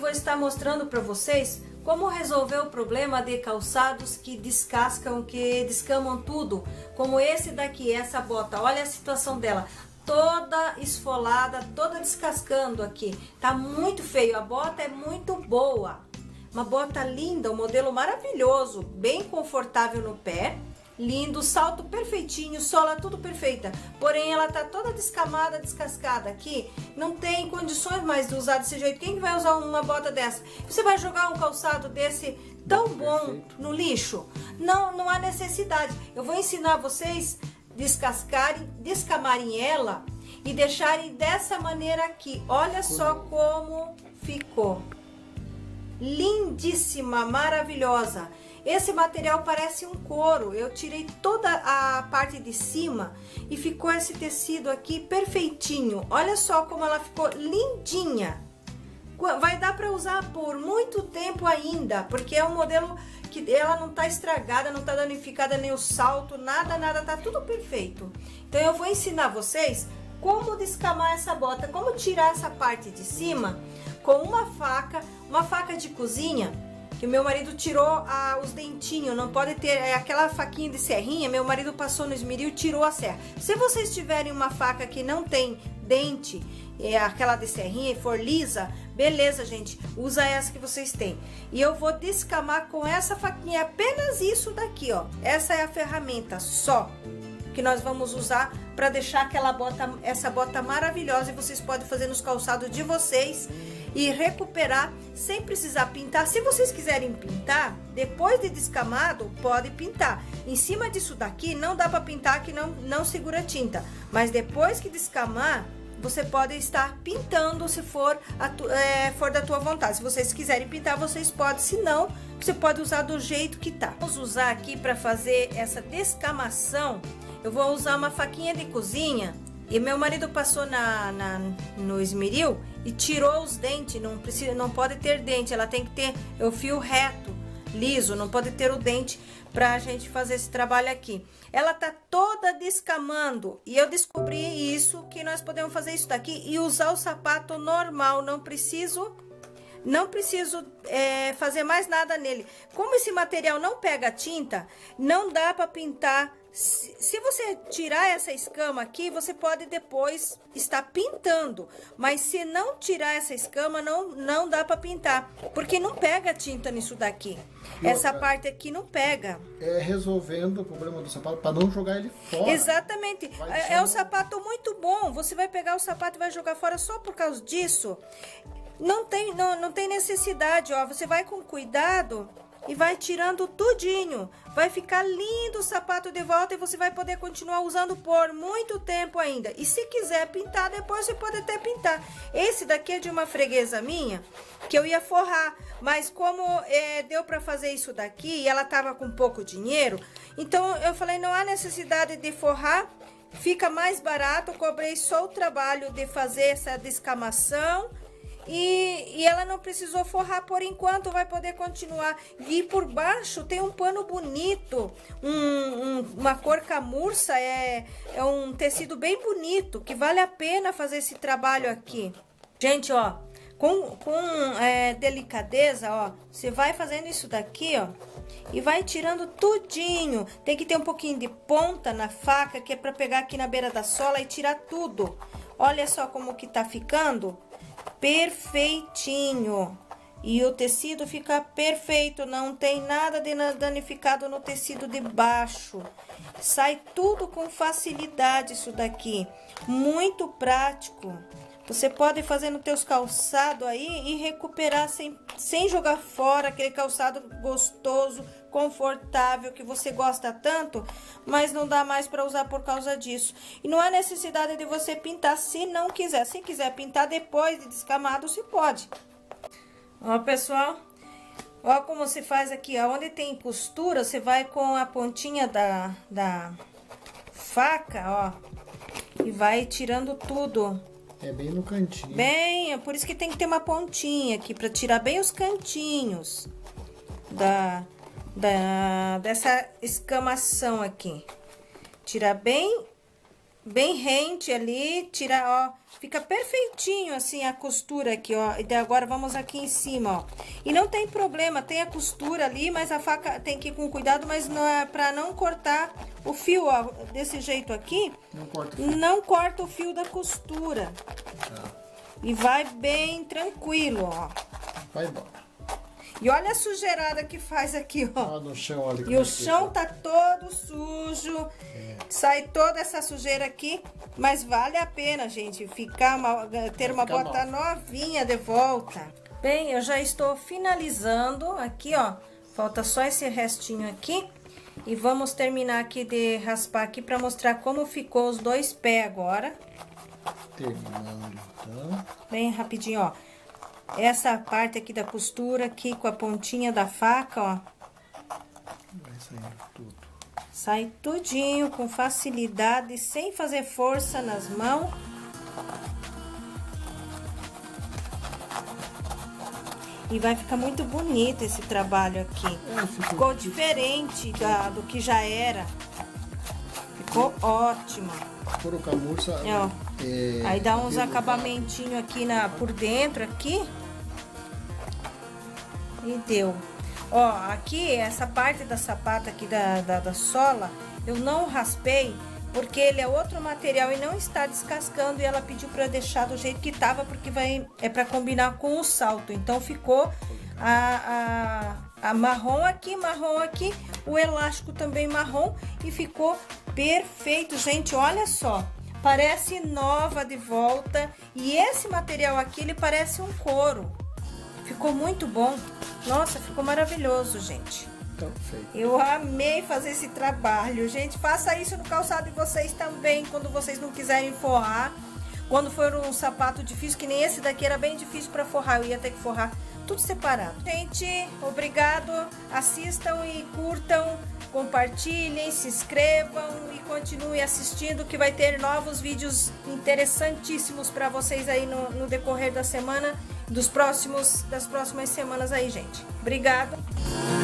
vou estar mostrando para vocês como resolver o problema de calçados que descascam, que descamam tudo, como esse daqui, essa bota. Olha a situação dela, toda esfolada, toda descascando aqui. Tá muito feio, a bota é muito boa. Uma bota linda, um modelo maravilhoso, bem confortável no pé. Lindo, salto perfeitinho, sola tudo perfeita. Porém, ela tá toda descamada, descascada aqui. Não tem condições mais de usar desse jeito. Quem que vai usar uma bota dessa? Você vai jogar um calçado desse tão bom no lixo? Não, não há necessidade. Eu vou ensinar vocês descascarem, descamarem ela e deixarem dessa maneira aqui. Olha só como ficou. Lindíssima, maravilhosa. Esse material parece um couro. Eu tirei toda a parte de cima e ficou esse tecido aqui perfeitinho. Olha só como ela ficou lindinha. Vai dar para usar por muito tempo ainda, porque é um modelo que ela não tá estragada, não tá danificada nem o salto, nada, tá tudo perfeito. Então eu vou ensinar vocês como descamar essa bota, como tirar essa parte de cima com uma faca de cozinha, que o meu marido tirou os dentinhos, não pode ter aquela faquinha de serrinha, meu marido passou no esmeril e tirou a serra. Se vocês tiverem uma faca que não tem dente, aquela de serrinha e for lisa, beleza, gente, usa essa que vocês têm. E eu vou descamar com essa faquinha, apenas isso daqui, ó. Essa é a ferramenta só que nós vamos usar para deixar essa bota maravilhosa, e vocês podem fazer nos calçados de vocês e recuperar sem precisar pintar. Se vocês quiserem pintar, depois de descamado, pode pintar. Em cima disso daqui não dá para pintar, que não segura tinta. Mas depois que descamar, você pode estar pintando se for da tua vontade. Se vocês quiserem pintar, vocês podem. Se não, você pode usar do jeito que tá. Vamos usar aqui para fazer essa descamação. Eu vou usar uma faquinha de cozinha. E meu marido passou no esmeril e tirou os dentes. Não pode ter dente, ela tem que ter o fio reto, liso, não pode ter o dente pra gente fazer esse trabalho aqui. Ela tá toda descamando e eu descobri isso, que nós podemos fazer isso daqui e usar o sapato normal, não preciso fazer mais nada nele. Como esse material não pega tinta, não dá para pintar. Se você tirar essa escama aqui, você pode depois estar pintando, mas se não tirar essa escama, não dá para pintar, porque não pega tinta nisso daqui. Essa parte aqui não pega. É resolvendo o problema do sapato para não jogar ele fora. Exatamente. É um sapato muito bom. Você vai pegar o sapato e vai jogar fora só por causa disso? Não tem necessidade, ó. Você vai com cuidado e vai tirando tudinho. Vai ficar lindo o sapato de volta e você vai poder continuar usando por muito tempo ainda. E se quiser pintar, depois você pode até pintar. Esse daqui é de uma freguesa minha, que eu ia forrar. Mas como deu para fazer isso daqui e ela tava com pouco dinheiro, então eu falei, não há necessidade de forrar. Fica mais barato, cobrei só o trabalho de fazer essa descamação. E ela não precisou forrar por enquanto, vai poder continuar. E por baixo tem um pano bonito, uma cor camurça, é um tecido bem bonito, que vale a pena fazer esse trabalho aqui. Gente, ó, com delicadeza, ó, você vai fazendo isso daqui, ó, e vai tirando tudinho. Tem que ter um pouquinho de ponta na faca, que é para pegar aqui na beira da sola e tirar tudo. Olha só como que tá ficando. Perfeitinho. E o tecido fica perfeito, não tem nada de danificado no tecido de baixo. Sai tudo com facilidade isso daqui. Muito prático. Você pode fazer nos teus calçados aí e recuperar sem jogar fora aquele calçado gostoso, confortável, que você gosta tanto, mas não dá mais para usar por causa disso. E não há necessidade de você pintar se não quiser. Se quiser pintar depois de descamado, se pode. Ó, pessoal, ó como se faz aqui, ó, onde tem costura, você vai com a pontinha da faca, ó, e vai tirando tudo. É bem no cantinho. Bem, é por isso que tem que ter uma pontinha aqui, para tirar bem os cantinhos dessa escamação aqui. Tirar bem bem rente ali, tira, ó, fica perfeitinho assim a costura aqui, ó. E agora vamos aqui em cima, ó. E não tem problema, tem a costura ali, mas a faca tem que ir com cuidado, mas não é para não cortar o fio, ó, desse jeito aqui. Não corta o fio da costura. E vai bem tranquilo, ó. Vai embora. E olha a sujeirada que faz aqui, ó. Ah, no chão ali. E o chão tá todo sujo. Sai toda essa sujeira aqui. Mas vale a pena, gente, ter uma bota novinha de volta. Bem, eu já estou finalizando aqui, ó. Falta só esse restinho aqui. E vamos terminar aqui de raspar aqui para mostrar como ficou os dois pés agora. Terminando, então. Bem rapidinho, ó. Essa parte aqui da costura aqui com a pontinha da faca, ó. Vai saindo tudo. Sai tudinho com facilidade, sem fazer força nas mãos. E vai ficar muito bonito esse trabalho aqui. Ficou diferente do que já era. Ficou ótimo. Por o camurça. Aí dá uns acabamentinhos aqui por dentro, aqui. E deu. Ó, aqui, essa parte da sapata aqui da sola, eu não raspei, porque ele é outro material e não está descascando. E ela pediu para deixar do jeito que tava, porque é para combinar com o salto. Então ficou a marrom aqui, o elástico também marrom. E ficou perfeito, gente, olha só. Parece nova de volta. E esse material aqui, ele parece um couro. Ficou muito bom. Nossa, ficou maravilhoso, gente. Perfeito. Eu amei fazer esse trabalho. Gente, faça isso no calçado de vocês também, quando vocês não quiserem forrar. Quando for um sapato difícil, que nem esse daqui era bem difícil para forrar. Eu ia ter que forrar tudo separado. Gente, obrigado. Assistam e curtam. Compartilhem, se inscrevam e continuem assistindo, que vai ter novos vídeos interessantíssimos para vocês aí no decorrer da semana, das próximas semanas aí, gente. Obrigada.